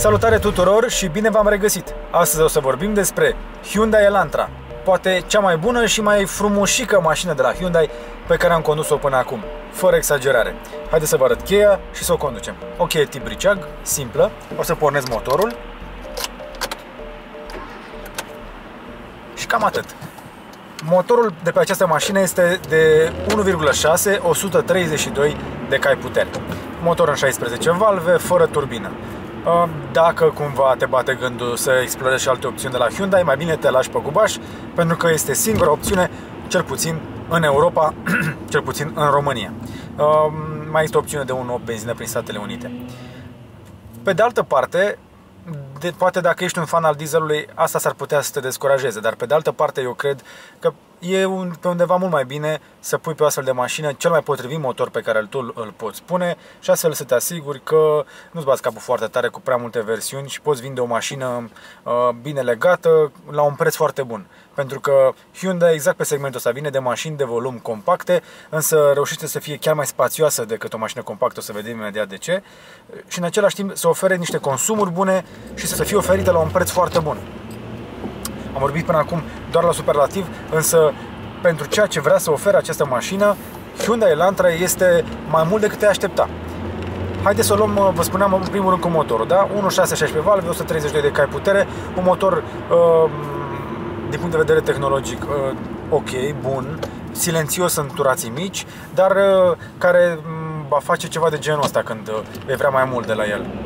Salutare tuturor și bine v-am regăsit! Astăzi o să vorbim despre Hyundai Elantra, poate cea mai bună și mai frumușică mașină de la Hyundai pe care am condus-o până acum, fără exagerare. Haideți să vă arăt cheia și să o conducem. O cheie tip briceag, simplă, o să pornesc motorul și cam atât. Motorul de pe această mașină este de 1,6, 132 de cai putere. Motor în 16 valve, fără turbină. Dacă cumva te bate gândul să explorezi și alte opțiuni de la Hyundai, mai bine te lași pe gubaș, pentru că este singura opțiune, cel puțin în Europa, cel puțin în România. Mai este opțiune de 1.8 benzină prin Statele Unite. Pe de altă parte, poate dacă ești un fan al dieselului, asta s-ar putea să te descurajeze, dar pe de altă parte eu cred că e pe undeva mult mai bine să pui pe o astfel de mașină cel mai potrivit motor pe care tu îl poți pune și astfel să te asiguri că nu-ți bați capul foarte tare cu prea multe versiuni și poți vinde o mașină bine legată la un preț foarte bun. Pentru că Hyundai exact pe segmentul ăsta vine de mașini de volum compacte, însă reușește să fie chiar mai spațioasă decât o mașină compactă, o să vedem imediat de ce, și în același timp să ofere niște consumuri bune și să fie oferită la un preț foarte bun. Am vorbit până acum doar la superlativ, însă pentru ceea ce vrea să ofere această mașină, Hyundai Elantra este mai mult decât te aștepta. Haideți să o luăm, vă spuneam, în primul rând cu motorul, da? 1.6, 16 valve, 132 de cai putere, un motor din punct de vedere tehnologic ok, bun, silențios în turații mici, dar care va face ceva de genul ăsta când vei vrea mai mult de la el.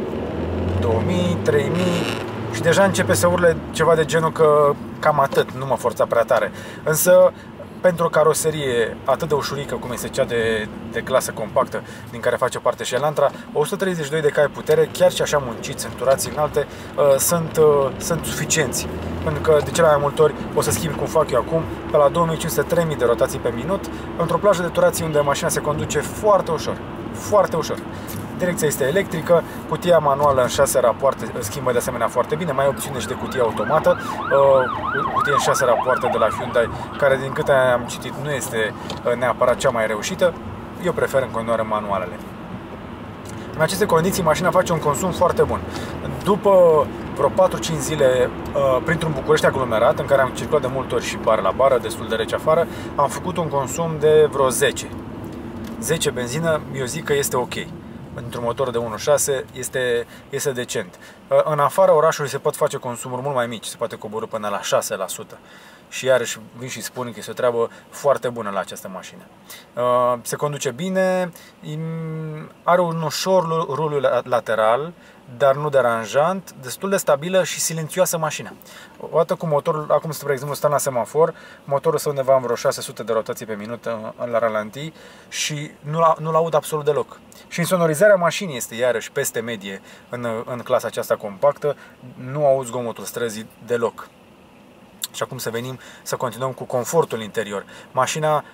2000, 3000 și deja începe să urle ceva de genul că cam atât, nu mă forța prea tare. Însă pentru o caroserie atât de ușurică cum este cea de clasă compactă din care face parte și Elantra, 132 de cai putere, chiar și așa munciți în turații înalte, sunt suficienți. Pentru că de cele mai multe ori o să schimbi cum fac eu acum, pe la 2500-3000 de rotații pe minut, într-o plajă de turații unde mașina se conduce foarte ușor. Foarte ușor. Direcția este electrică, cutia manuală în 6 rapoarte schimbă de asemenea foarte bine, mai ai opțiune și de cutie automată, cutie în 6 rapoarte de la Hyundai, care din câte am citit nu este neapărat cea mai reușită. Eu prefer în continuare manualele. În aceste condiții mașina face un consum foarte bun. După vreo 4-5 zile printr-un București aglomerat, în care am circulat de multe ori și bară la bară, destul de rece afară, am făcut un consum de vreo 10 benzină, eu zic că este ok. Într-un motor de 1.6 este decent. În afara orașului se pot face consumuri mult mai mici, se poate coborî până la 6%. Și iarăși vin și spun că este o treabă foarte bună la această mașină. Se conduce bine, are un ușor ruliu lateral, dar nu deranjant, destul de stabilă și silențioasă mașina. Odată cu motorul, acum spre exemplu stăm la semafor, motorul stă undeva în vreo 600 de rotații pe minut la ralanti și nu-l aud absolut deloc. Și insonorizarea mașinii este iarăși peste medie în clasa aceasta compactă, nu auzi zgomotul străzii deloc. Și acum să continuăm cu confortul interior. Mașina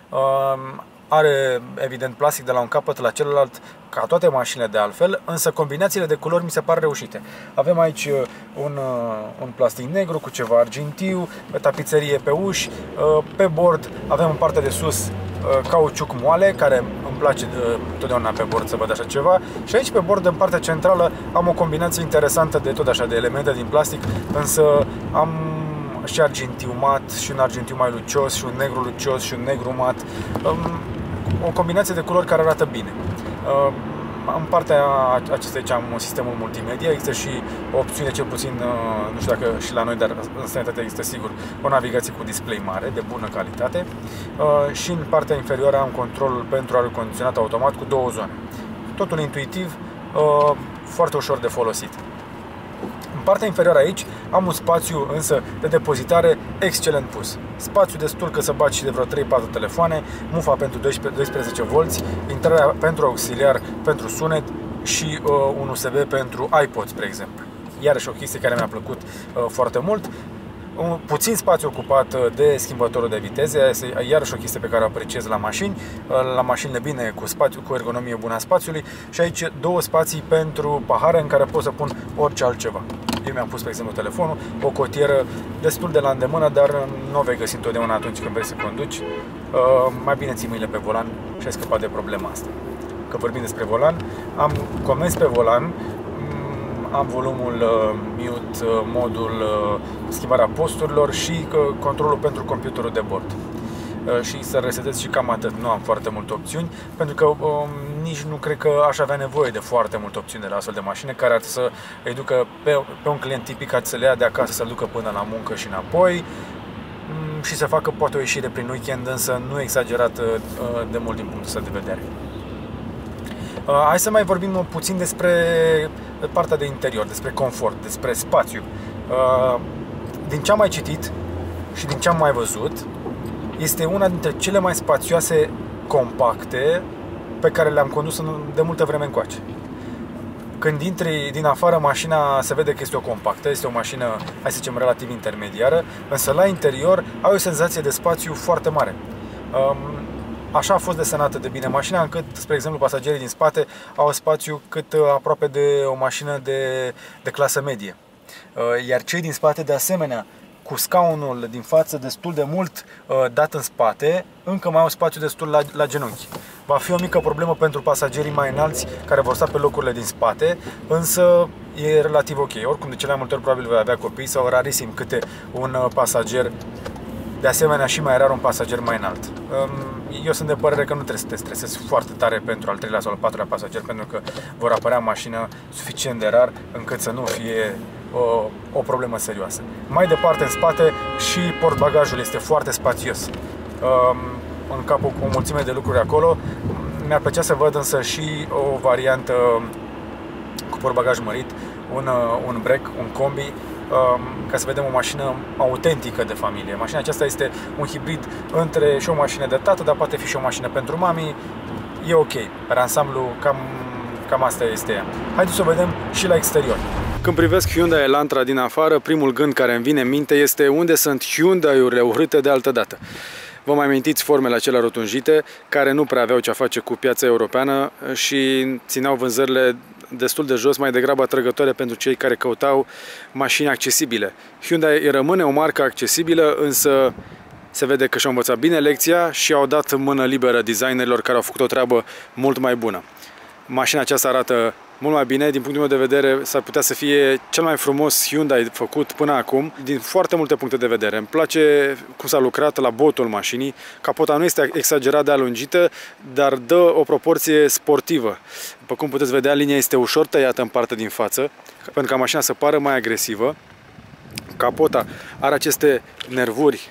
are evident plastic de la un capăt la celălalt, ca toate mașinile de altfel, însă combinațiile de culori mi se par reușite. Avem aici un plastic negru cu ceva argintiu, tapiserie pe uși, pe bord avem în partea de sus cauciuc moale, care îmi place totdeauna pe bord să văd așa ceva, și aici pe bord, în partea centrală, am o combinație interesantă de tot așa de elemente din plastic, însă am și argintiu mat, și un argintiu mai lucios, și un negru lucios, și un negru mat. O combinație de culori care arată bine. În partea acestei am sistemul multimedia, există și o opțiune, cel puțin, nu știu dacă și la noi, dar în străinătate există sigur, o navigație cu display mare, de bună calitate. Și în partea inferioară am controlul pentru aer condiționat automat cu 2 zone. Totul intuitiv, foarte ușor de folosit. În partea inferioară aici am un spațiu însă de depozitare excelent pus. Spațiu destul că să bagi și de vreo 3-4 telefoane, mufa pentru 12 volți, intrarea pentru auxiliar pentru sunet și un USB pentru iPod, spre exemplu. Iarăși o chestie care mi-a plăcut foarte mult. Puțin spațiu ocupat de schimbătorul de viteze, iarăși o chestie pe care o apreciez la mașini, la mașinile bine cu ergonomie bună a spațiului, și aici 2 spații pentru pahare în care pot să pun orice altceva. Eu mi-am pus, pe exemplu, telefonul, o cotieră destul de la îndemână, dar nu o vei găsi întotdeauna atunci când vrei să conduci. Mai bine ții mâinile pe volan și ai scăpat de problema asta. Că vorbim despre volan, am comenzi pe volan, am volumul mute, modul schimbarea posturilor și controlul pentru computerul de bord. Și să resetez și cam atât. Nu am foarte multe opțiuni, pentru că nici nu cred că aș avea nevoie de foarte multe opțiuni de la astfel de mașină, care ar să îi ducă pe un client tipic, să le ia de acasă, să-l ducă până la muncă și înapoi și să facă poate o ieșire prin weekend, însă nu exagerat de mult din punctul ăsta de vedere. Hai să mai vorbim puțin despre partea de interior, despre confort, despre spațiu. Din ce am mai citit și din ce am mai văzut, este una dintre cele mai spațioase compacte pe care le-am condus de multă vreme încoace. Când intri din afară, mașina se vede că este o compactă, este o mașină, hai să zicem, relativ intermediară, însă la interior ai o senzație de spațiu foarte mare. Așa a fost desenată de bine mașina, încât, spre exemplu, pasagerii din spate au spațiu cât aproape de o mașină de clasă medie. Iar cei din spate, de asemenea, cu scaunul din față destul de mult dat în spate, încă mai au spațiu destul la genunchi. Va fi o mică problemă pentru pasagerii mai înalți care vor sta pe locurile din spate, însă e relativ ok. Oricum, de cele mai multe ori probabil vei avea copii sau rarisim câte un pasager, de asemenea și mai rar un pasager mai înalt. Eu sunt de părere că nu trebuie să te stresezi foarte tare pentru al treilea sau al patrulea pasager, pentru că vor apărea în mașină suficient de rar încât să nu fie o problemă serioasă. Mai departe, în spate, și portbagajul este foarte spațios. În capul cu o mulțime de lucruri acolo. Mi-ar plăcea să văd însă și o variantă cu portbagaj mărit, un break, un combi, ca să vedem o mașină autentică de familie. Mașina aceasta este un hibrid între și o mașină de tată, dar poate fi și o mașină pentru mami. E ok. Pe ansamblu, cam asta este ea. Haideți să o vedem și la exterior. Când privesc Hyundai Elantra din afară, primul gând care îmi vine în minte este unde sunt Hyundai-urile urâte de altă dată. Vă mai amintiți formele acelea rotunjite, care nu prea aveau ce-a face cu piața europeană și țineau vânzările destul de jos, mai degrabă atrăgătoare pentru cei care căutau mașini accesibile. Hyundai rămâne o marcă accesibilă, însă se vede că și-au învățat bine lecția și au dat mână liberă designerilor care au făcut o treabă mult mai bună. Mașina aceasta arată mult mai bine, din punctul meu de vedere s-ar putea să fie cel mai frumos Hyundai făcut până acum, din foarte multe puncte de vedere. Îmi place cum s-a lucrat la botul mașinii, capota nu este exagerat de alungită, dar dă o proporție sportivă. După cum puteți vedea, linia este ușor tăiată în partea din față, pentru ca mașina să pară mai agresivă. Capota are aceste nervuri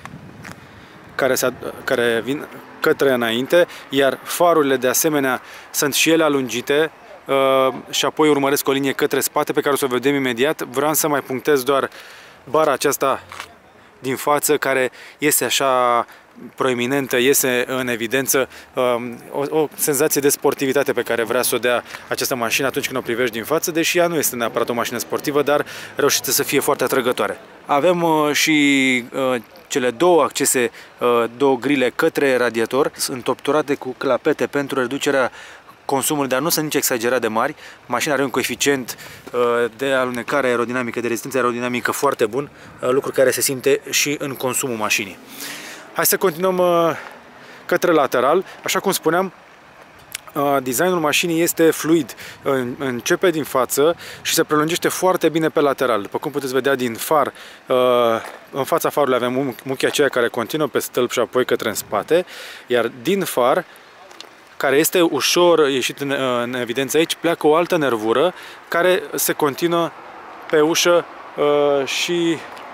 care vin către înainte, iar farurile de asemenea sunt și ele alungite și apoi urmăresc o linie către spate pe care o să o vedem imediat. Vreau să mai punctez doar bara aceasta din față, care este așa proeminentă, iese în evidență, o senzație de sportivitate pe care vrea să o dea această mașină atunci când o privești din față, deși ea nu este neapărat o mașină sportivă, dar reușește să fie foarte atrăgătoare. Avem și cele două accese, două grile către radiator, sunt obturate cu clapete pentru reducerea consumului, dar nu sunt nici exagerat de mari. Mașina are un coeficient de alunecare aerodinamică, de rezistență aerodinamică foarte bun, lucru care se simte și în consumul mașinii. Hai să continuăm către lateral. Așa cum spuneam, designul mașinii este fluid. Începe din față și se prelungește foarte bine pe lateral. După cum puteți vedea din far, în fața farului avem muchia aceea care continuă pe stâlp și apoi către în spate, iar din far, care este ușor ieșit în evidență aici, pleacă o altă nervură care se continuă pe ușă și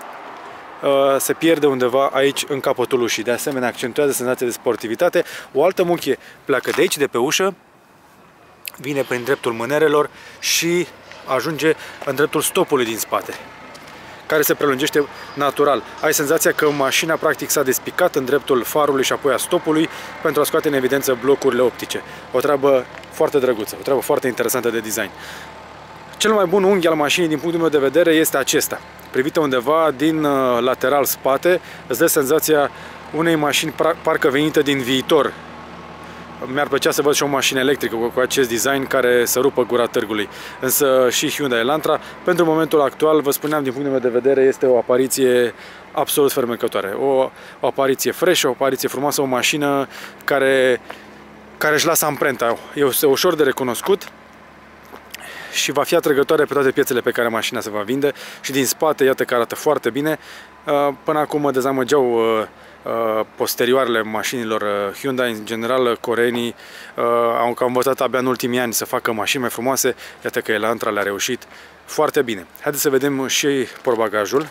se pierde undeva aici în capătul ușii. De asemenea, accentuează senzația de sportivitate. O altă muchie pleacă de aici, de pe ușă, vine prin dreptul mânerelor și ajunge în dreptul stopului din spate, care se prelungește natural. Ai senzația că mașina practic s-a despicat în dreptul farului și apoi a stopului pentru a scoate în evidență blocurile optice. O treabă foarte drăguță, o treabă foarte interesantă de design. Cel mai bun unghi al mașinii din punctul meu de vedere este acesta. Privită undeva din lateral spate, îți dă senzația unei mașini parcă venite din viitor. Mi-ar plăcea să văd și o mașină electrică cu acest design care să rupă gura târgului. Însă și Hyundai Elantra, pentru momentul actual, vă spuneam, din punctul meu de vedere, este o apariție absolut fermecătoare. O apariție fresh, o apariție frumoasă, o mașină care își lasă amprenta. Este ușor de recunoscut și va fi atrăgătoare pe toate piețele pe care mașina se va vinde. Și din spate, iată că arată foarte bine. Până acum mă dezamăgeau posterioarele mașinilor Hyundai. În general, coreenii au învățat abia în ultimii ani să facă mașini mai frumoase. Iată că Elantra le-a reușit foarte bine. Haideți să vedem și portbagajul,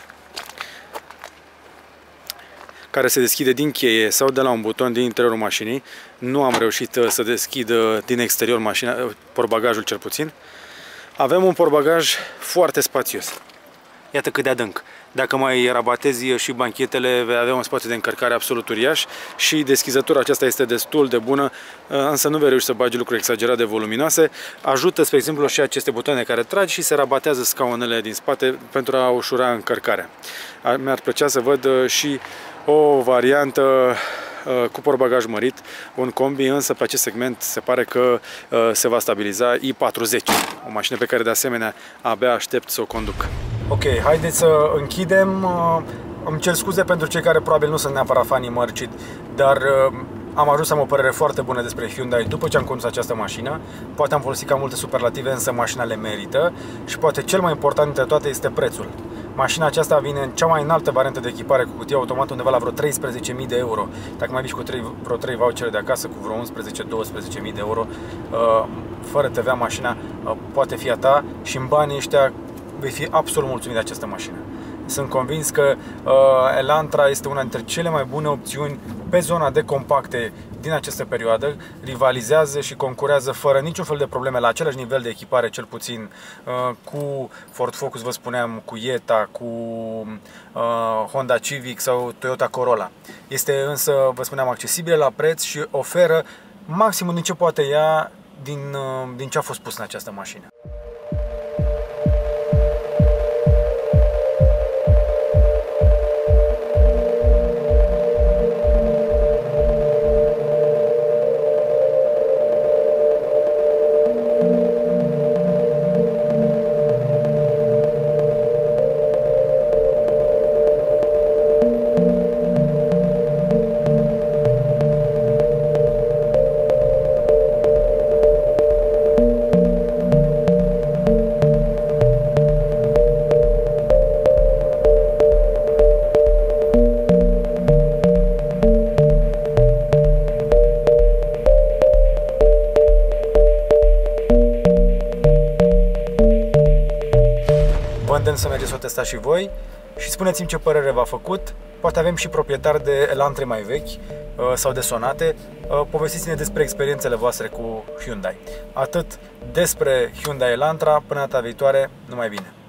care se deschide din cheie sau de la un buton din interiorul mașinii. Nu am reușit să deschid din exterior mașina, portbagajul cel puțin. Avem un portbagaj foarte spațios. Iată cât de adânc. Dacă mai rabatezi și banchetele, vei avea un spațiu de încărcare absolut uriaș și deschizătura aceasta este destul de bună, însă nu vei reuși să bagi lucruri exagerat de voluminoase. Ajută, spre exemplu, și aceste butoane care tragi și se rabatează scaunele din spate pentru a ușura încărcarea. Mi-ar plăcea să văd și o variantă cu portbagaj mărit, un combi, însă pe acest segment se pare că se va stabiliza i40, o mașină pe care de asemenea abia aștept să o conduc. Ok, haideți să închidem. Îmi cer scuze pentru cei care probabil nu sunt neapărat fanii mărcit, dar am ajuns să am o părere foarte bună despre Hyundai după ce am condus această mașină. Poate am folosit cam multe superlative, însă mașina le merită și poate cel mai important dintre toate este prețul. Mașina aceasta vine în cea mai înaltă variantă de echipare cu cutie automată, undeva la vreo 13.000 de euro. Dacă mai vii cu vreo 3 vouchere de acasă cu vreo 11-12.000 de euro, fără TVA, mașina poate fi a ta și în banii ăștia vei fi absolut mulțumit de această mașină. Sunt convins că Elantra este una dintre cele mai bune opțiuni pe zona de compacte din această perioadă. Rivalizează și concurează fără niciun fel de probleme la același nivel de echipare, cel puțin cu Ford Focus, vă spuneam, cu Jetta, cu Honda Civic sau Toyota Corolla. Este însă, vă spuneam, accesibilă la preț și oferă maximul din ce poate ea din ce a fost pus în această mașină. Să mergeți să o testați și voi și spuneți-mi ce părere v-a făcut. Poate avem și proprietari de Elantre mai vechi sau de Sonate. Povestiți-ne despre experiențele voastre cu Hyundai. Atât despre Hyundai Elantra, până data viitoare, numai bine!